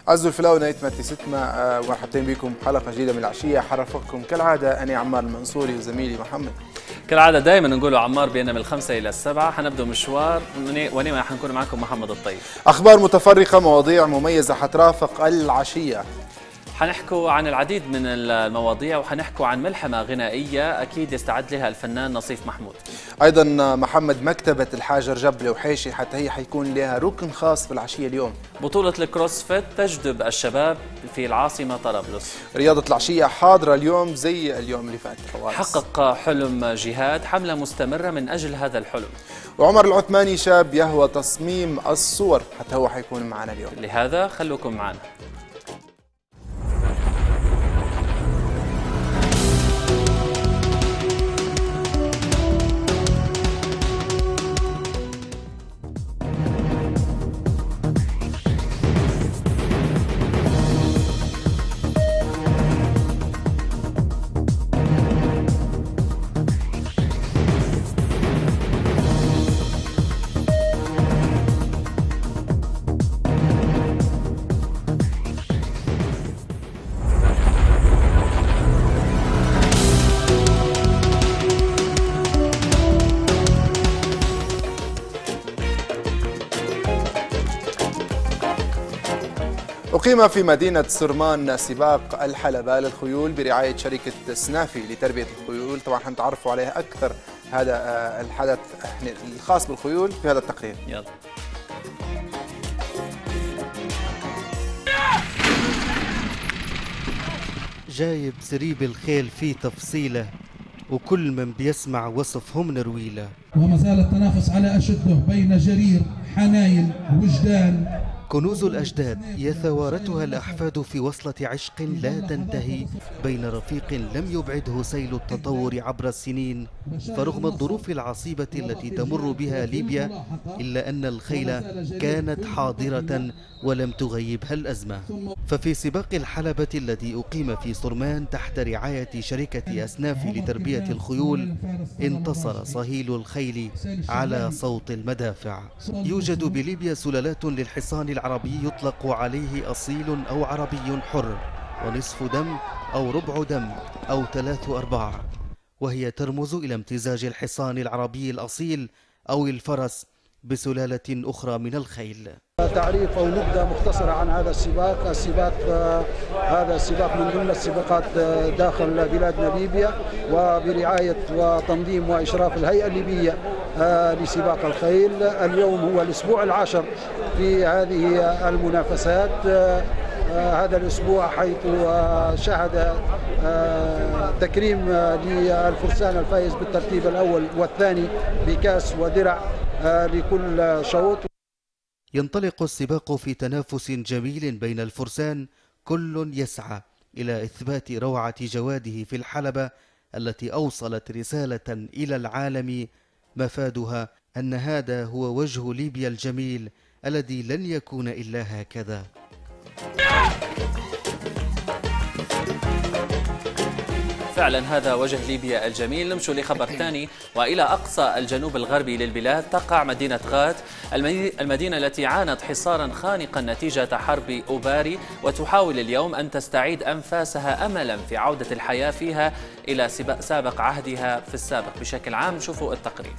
عزوا الفلاونة يتمتي ستما مرحبتين بكم حلقة جديدة من العشية. حرفكم كالعادة أنا عمار المنصوري وزميلي محمد. كالعادة دائما نقولوا عمار بيننا من 5 إلى 7. حنبدأ مشوار ونما حنكون معكم محمد الطيب. أخبار متفرقة، مواضيع مميزة حترافق العشية. حنحكوا عن العديد من المواضيع وحنحكوا عن ملحمة غنائية أكيد يستعد لها الفنان نصيف محمود. أيضا محمد مكتبة الحاج رجب لوحيشي حتى هي حيكون لها ركن خاص في العشية اليوم. بطولة الكروسفيت تجذب الشباب في العاصمة طرابلس. رياضة العشية حاضرة اليوم زي اليوم اللي فات. حقق حلم جهاد حملة مستمرة من أجل هذا الحلم. وعمر العثماني شاب يهوى تصميم الصور حتى هو حيكون معنا اليوم. لهذا خلوكم معنا. أقيم في مدينة سرمان سباق الحلبة للخيول برعاية شركة سنافي لتربية الخيول. طبعا حنتعرفوا عليها أكثر هذا الحدث الخاص بالخيول في هذا التقرير. يلا. جايب سريب الخيل في تفصيله وكل من بيسمع وصفهم نرويله. وما زال التنافس على أشده بين جرير، حنايل، وجدان. كنوز الأجداد يتوارثها الأحفاد في وصلة عشق لا تنتهي بين رفيق لم يبعده سيل التطور عبر السنين. فرغم الظروف العصيبة التي تمر بها ليبيا إلا أن الخيل كانت حاضرة ولم تغيبها الأزمة. ففي سباق الحلبة الذي أقيم في سرمان تحت رعاية شركة أسناف لتربية الخيول انتصر صهيل الخيل على صوت المدافع. يوجد بليبيا سلالات للحصان العربي يطلق عليه أصيل أو عربي حر، ونصف دم أو ربع دم أو 3/4، وهي ترمز إلى امتزاج الحصان العربي الأصيل أو الفرس بسلالة أخرى من الخيل. تعريف أو نبذة مختصرة عن هذا السباق. هذا السباق من ضمن السباقات داخل بلادنا ليبيا، وبرعاية وتنظيم وإشراف الهيئة الليبية لسباق الخيل. اليوم هو الأسبوع العاشر في هذه المنافسات. هذا الأسبوع حيث شهد تكريم للفرسان الفائز بالترتيب الأول والثاني بكاس ودرع لكل شوط. ينطلق السباق في تنافس جميل بين الفرسان، كل يسعى إلى إثبات روعة جواده في الحلبة التي أوصلت رسالة إلى العالم مفادها أن هذا هو وجه ليبيا الجميل الذي لن يكون إلا هكذا. فعلا هذا وجه ليبيا الجميل. نمشوا لخبر ثاني، وإلى أقصى الجنوب الغربي للبلاد تقع مدينة غات، المدينة التي عانت حصارا خانقا نتيجة حرب أوباري، وتحاول اليوم أن تستعيد أنفاسها أملا في عودة الحياة فيها إلى سابق عهدها في السابق. بشكل عام شوفوا التقرير.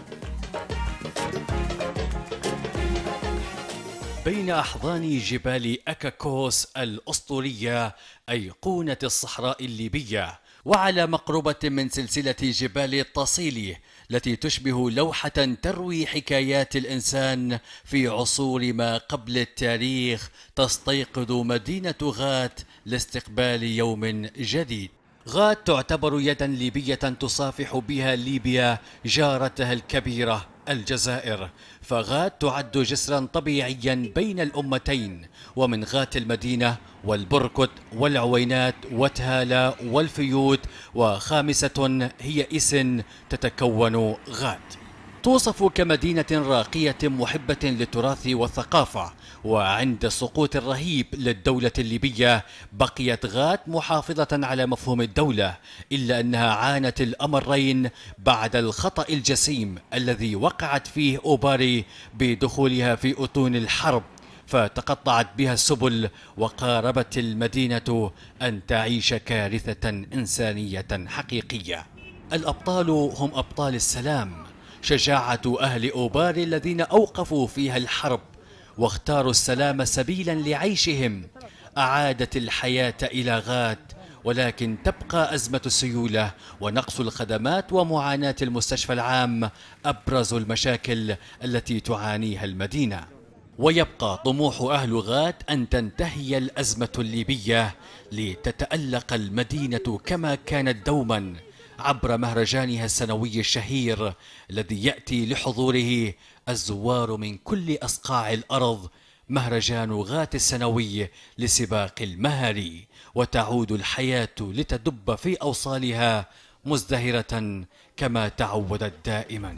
بين أحضان جبال أكاكوس الأسطورية أيقونة الصحراء الليبية، وعلى مقربة من سلسلة جبال التصيلي التي تشبه لوحة تروي حكايات الإنسان في عصور ما قبل التاريخ، تستيقظ مدينة غات لاستقبال يوم جديد. غات تعتبر يدا ليبية تصافح بها ليبيا جارتها الكبيرة الجزائر، فغات تعد جسرا طبيعيا بين الأمتين، ومن غات المدينة والبركت والعوينات وتهالى والفيوت، وخامسة هي إسن تتكون غات. توصف كمدينة راقية محبة للتراث والثقافة، وعند السقوط الرهيب للدولة الليبية بقيت غات محافظة على مفهوم الدولة، إلا أنها عانت الأمرين بعد الخطأ الجسيم الذي وقعت فيه أوباري بدخولها في أتون الحرب، فتقطعت بها السبل وقاربت المدينة أن تعيش كارثة إنسانية حقيقية. الأبطال هم أبطال السلام، شجاعة أهل أوبار الذين أوقفوا فيها الحرب واختاروا السلام سبيلا لعيشهم. أعادت الحياة إلى غاد، ولكن تبقى أزمة السيولة ونقص الخدمات ومعاناة المستشفى العام أبرز المشاكل التي تعانيها المدينة. ويبقى طموح أهل غاد أن تنتهي الأزمة الليبية لتتألق المدينة كما كانت دوما عبر مهرجانها السنوي الشهير الذي يأتي لحضوره الزوار من كل أصقاع الأرض، مهرجان غات السنوي لسباق المهاري، وتعود الحياة لتدب في أوصالها مزدهرة كما تعودت دائما.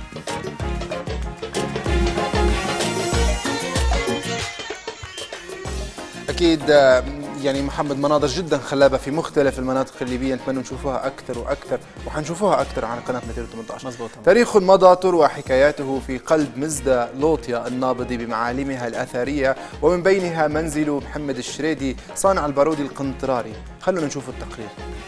أكيد يعني محمد مناظر جدا خلابة في مختلف المناطق الليبية، نتمنى نشوفوها أكثر وأكثر، وحنشوفوها أكثر على قناة 218. مزبوط. تاريخ مضى تروى حكاياته في قلب مزدة لوطيا النابض بمعالمها الأثرية، ومن بينها منزل محمد الشريدي صانع البارود القنطراري. خلونا نشوف التقرير.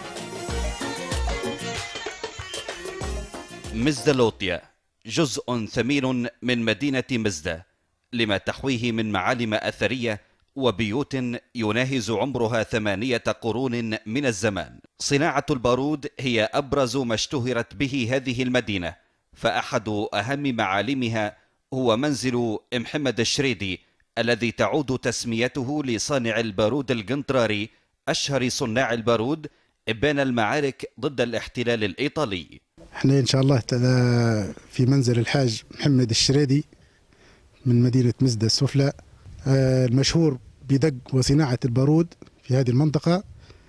مزدة لوطيا جزء ثمين من مدينة مزدة لما تحويه من معالم أثرية وبيوت يناهز عمرها 8 قرون من الزمان. صناعة البارود هي أبرز ما اشتهرت به هذه المدينة، فأحد أهم معالمها هو منزل محمد الشريدي الذي تعود تسميته لصانع البارود القنطراري أشهر صناع البارود إبان المعارك ضد الاحتلال الإيطالي. احنا إن شاء الله في منزل الحاج محمد الشريدي من مدينة مزدة السفلى، المشهور بدق وصناعة البارود في هذه المنطقة،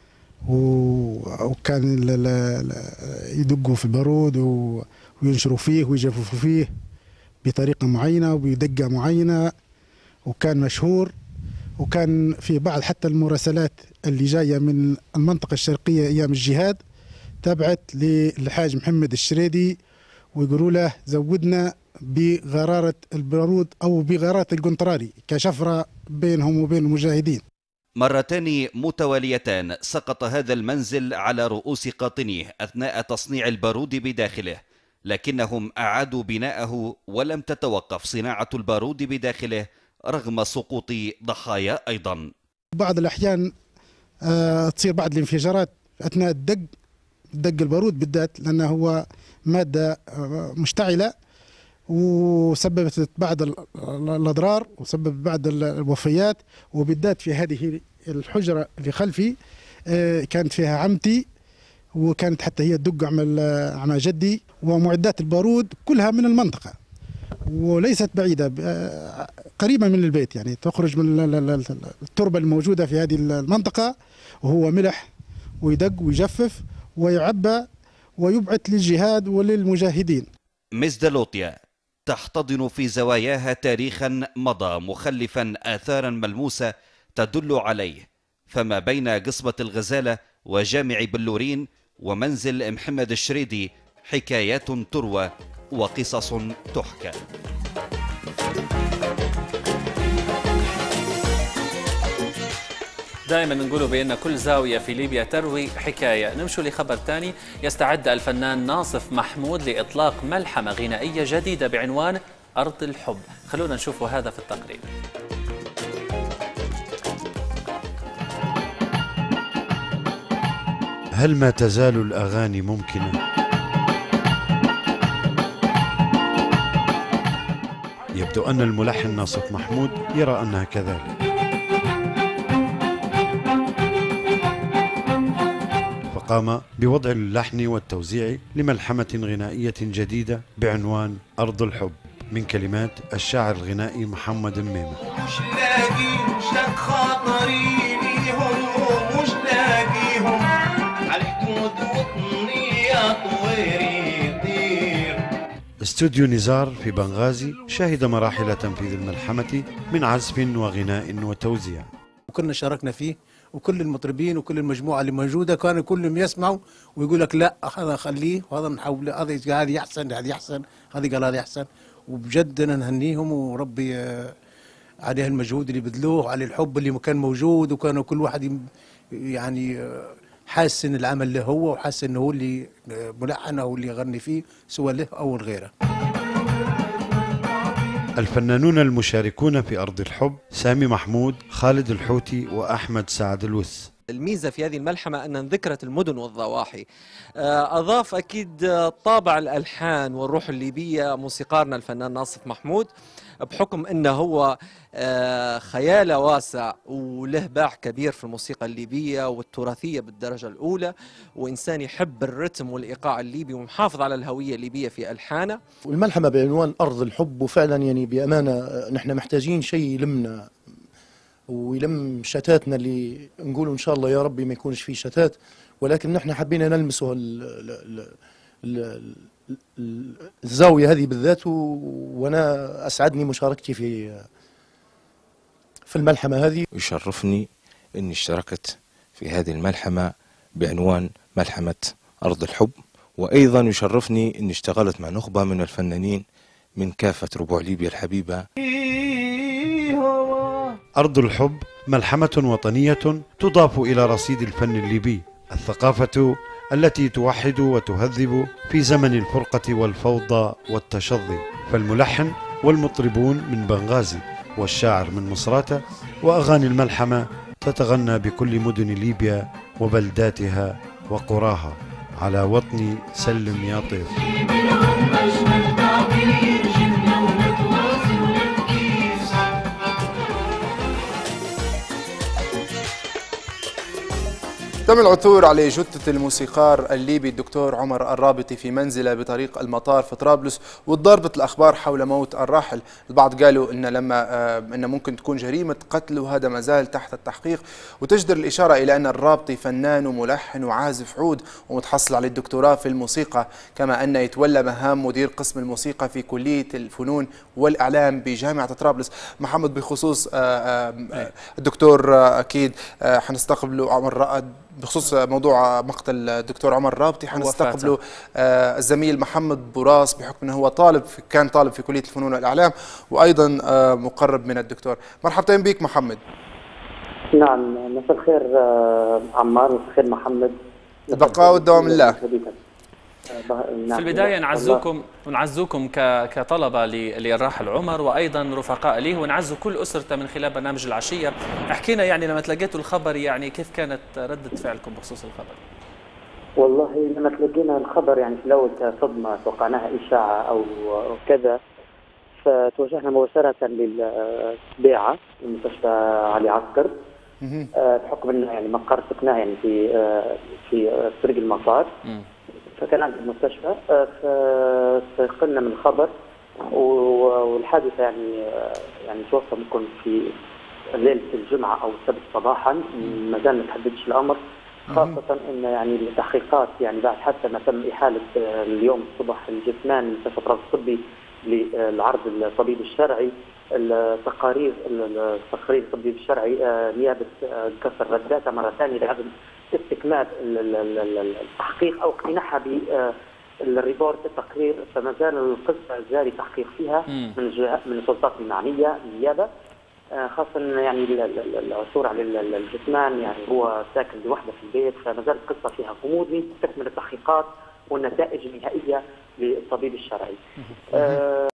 وكان يدقوا في البارود وينشروا فيه ويجففوا فيه بطريقة معينة وبدقة معينة، وكان مشهور. وكان في بعض حتى المراسلات اللي جاية من المنطقة الشرقية أيام الجهاد تابعت للحاج محمد الشريدي ويقولوا له زودنا بغرارة البارود أو بغرارة القنطراري كشفرة بينهم وبين المجاهدين. مرتان متواليتان سقط هذا المنزل على رؤوس قاطنيه أثناء تصنيع البارود بداخله، لكنهم أعادوا بناءه ولم تتوقف صناعة البارود بداخله رغم سقوط ضحايا أيضا. بعض الأحيان تصير بعض الانفجارات أثناء دق البارود بالذات، لأنه هو مادة مشتعلة وسببت بعض الأضرار وسبب بعض الوفيات، وبالذات في هذه الحجرة اللي خلفي كانت فيها عمتي، وكانت حتى هي تدق عمى جدي، ومعدات البارود كلها من المنطقة وليست بعيدة، قريبة من البيت، يعني تخرج من التربة الموجودة في هذه المنطقة، وهو ملح ويدق ويجفف ويعبى ويبعث للجهاد وللمجاهدين. مزدة لوطيا تحتضن في زواياها تاريخا مضى مخلفا آثارا ملموسة تدل عليه، فما بين قصبة الغزالة وجامع بلورين ومنزل محمد الشريدي حكايات تروى وقصص تحكى. دائما نقولوا بأن كل زاوية في ليبيا تروي حكاية. نمشوا لخبر ثاني. يستعد الفنان ناصف محمود لإطلاق ملحمة غنائية جديدة بعنوان أرض الحب. خلونا نشوف هذا في التقرير. هل ما تزال الأغاني ممكنة؟ يبدو أن الملحن ناصف محمود يرى أنها كذلك، فقام بوضع اللحن والتوزيع لملحمة غنائية جديدة بعنوان أرض الحب من كلمات الشاعر الغنائي محمد ميمة. مش لاقي شك خاطري ليهم ومش لاقيهم على حدود وطني يا طويري طير. استوديو نزار في بنغازي شهد مراحل تنفيذ الملحمة من عزف وغناء وتوزيع، وكنا شاركنا فيه، وكل المطربين وكل المجموعة اللي موجودة كانوا كلهم يسمعوا ويقول لك لا هذا خليه وهذا نحوله، هذه أحسن، هذه أحسن، هذه قال هذه أحسن. وبجد أنا نهنيهم وربي عليه المجهود اللي بذلوه، على الحب اللي كان موجود، وكانوا كل واحد يعني حاسس ان العمل له هو، وحاسس انه هو اللي ملحن او اللي يغني فيه سواء له او لغيره. الفنانون المشاركون في أرض الحب سامي محمود، خالد الحوتي، وأحمد سعد الوس. الميزة في هذه الملحمة أن ذكرت المدن والضواحي. أضاف أكيد طابع الألحان والروح الليبية موسيقارنا الفنان ناصف محمود، بحكم أنه هو خياله واسع وله باع كبير في الموسيقى الليبية والتراثية بالدرجة الأولى، وإنسان يحب الرتم والإيقاع الليبي ومحافظ على الهوية الليبية في ألحانه. والملحمة بعنوان أرض الحب، وفعلا يعني بأمانة نحن محتاجين شيء يلمنا ويلم شتاتنا، اللي نقولوا إن شاء الله يا ربي ما يكونش فيه شتات، ولكن نحن حبينا نلمسه الزاوية هذه بالذات. وأنا أسعدني مشاركتي في الملحمة هذه. يشرفني أني اشتركت في هذه الملحمة بعنوان ملحمة أرض الحب، وأيضا يشرفني أني اشتغلت مع نخبة من الفنانين من كافة ربوع ليبيا الحبيبة. أرض الحب ملحمة وطنية تضاف إلى رصيد الفن الليبي، الثقافة التي توحد وتهذب في زمن الفرقة والفوضى والتشظي. فالملحن والمطربون من بنغازي، والشاعر من مصراتة، وأغاني الملحمة تتغنى بكل مدن ليبيا وبلداتها وقراها. على وطني سلم يا طير. تم العثور على جثة الموسيقار الليبي الدكتور عمر الرابطي في منزله بطريق المطار في طرابلس، وتضاربت الأخبار حول موت الراحل. البعض قالوا إن ممكن تكون جريمة قتل، وهذا ما زال تحت التحقيق. وتجدر الإشارة إلى أن الرابطي فنان وملحن وعازف عود ومتحصل على الدكتوراه في الموسيقى، كما أنه يتولى مهام مدير قسم الموسيقى في كلية الفنون والإعلام بجامعة طرابلس. محمد، بخصوص الدكتور أكيد حنستقبله عمر، بخصوص موضوع مقتل الدكتور عمر الرابطي حنستقبله الزميل محمد بوراس، بحكم انه هو كان طالب في كلية الفنون والإعلام، وأيضا مقرب من الدكتور. مرحبتين بك محمد. نعم، مساء الخير عمار، مساء الخير محمد. البقاء والدوام لله. في البداية نعزوكم كطلبة للراحل عمر، وأيضا رفقاء له، ونعزوا كل أسرته من خلال برنامج العشية. احكينا يعني لما تلقيتوا الخبر، يعني كيف كانت ردة فعلكم بخصوص الخبر؟ والله لما تلقينا الخبر يعني في الأول كصدمة، توقعناها إشاعة أو كذا، فتوجهنا مباشرة للبيعة المستشفى علي عسكر، بحكم أنه يعني مقر سكناه يعني في طريق المطار. فكان عند المستشفى، فاستيقظنا من الخبر، والحادثة يعني توفى ممكن في ليلة الجمعة أو السبت صباحا، ما زال ما تحددش الأمر، خاصة أن يعني التحقيقات يعني بعد حتى ما تم إحالة اليوم الصبح الجثمان لمستشفى طرابلس الطبي للعرض الطبيب الشرعي. التقرير الطبيب الشرعي نيابة كسر رداتها مرة ثانية لعدم استكمال التحقيق أو اقتناعها بالريبورت التقرير، فما زال القصة جاري تحقيق فيها من السلطات المعنية النيابة، خاصة يعني العثور على الجثمان، يعني هو ساكن لوحده في البيت، فما زال القصة فيها غموض. تكمل التحقيقات والنتائج النهائية للطبيب الشرعي.